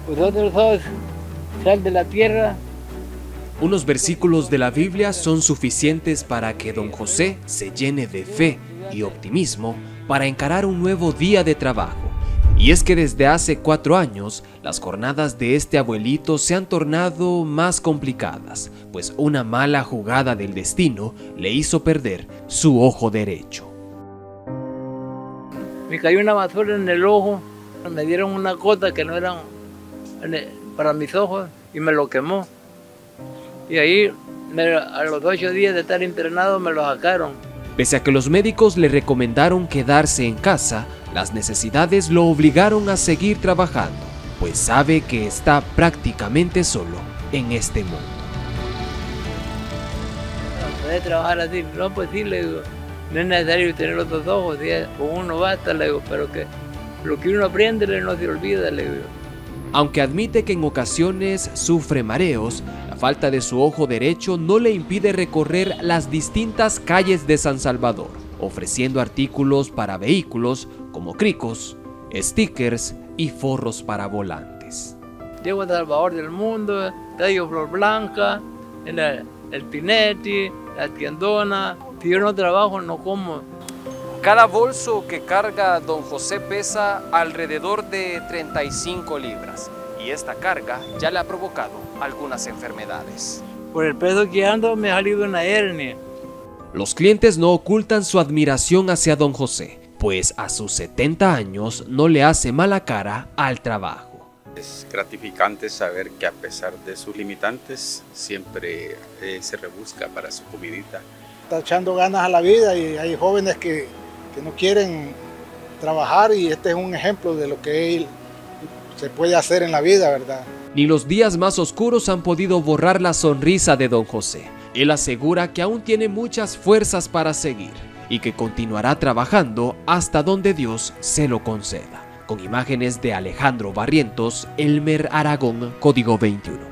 Vosotros sos sal de la tierra. Unos versículos de la Biblia son suficientes para que don José se llene de fe y optimismo para encarar un nuevo día de trabajo. Y es que desde hace 4 años, las jornadas de este abuelito se han tornado más complicadas, pues una mala jugada del destino le hizo perder su ojo derecho. Me cayó una basura en el ojo, me dieron una gota que no eran para mis ojos y me lo quemó. Y ahí, a los 8 días de estar internado, me lo sacaron. Pese a que los médicos le recomendaron quedarse en casa, las necesidades lo obligaron a seguir trabajando, pues sabe que está prácticamente solo en este mundo. ¿Puedes trabajar así? No, pues sí, le digo. No es necesario tener los 2 ojos, con uno basta, le digo, pero que lo que uno aprende no se olvida, le digo. Aunque admite que en ocasiones sufre mareos, la falta de su ojo derecho no le impide recorrer las distintas calles de San Salvador, ofreciendo artículos para vehículos como cricos, stickers y forros para volantes. Llego a Salvador del Mundo, Tallo Flor Blanca, el Pinetti, la Tiendona. Si yo no trabajo, no como. Cada bolso que carga don José pesa alrededor de 35 libras y esta carga ya le ha provocado algunas enfermedades. Por el peso que ando me ha salido una hernia. Los clientes no ocultan su admiración hacia don José, pues a sus 70 años no le hace mala cara al trabajo. Es gratificante saber que a pesar de sus limitantes siempre se rebusca para su comidita. Está echando ganas a la vida y hay jóvenes que no quieren trabajar y este es un ejemplo de lo que se puede hacer en la vida, ¿verdad? Ni los días más oscuros han podido borrar la sonrisa de don José. Él asegura que aún tiene muchas fuerzas para seguir y que continuará trabajando hasta donde Dios se lo conceda. Con imágenes de Alejandro Barrientos, Elmer Aragón, Código 21.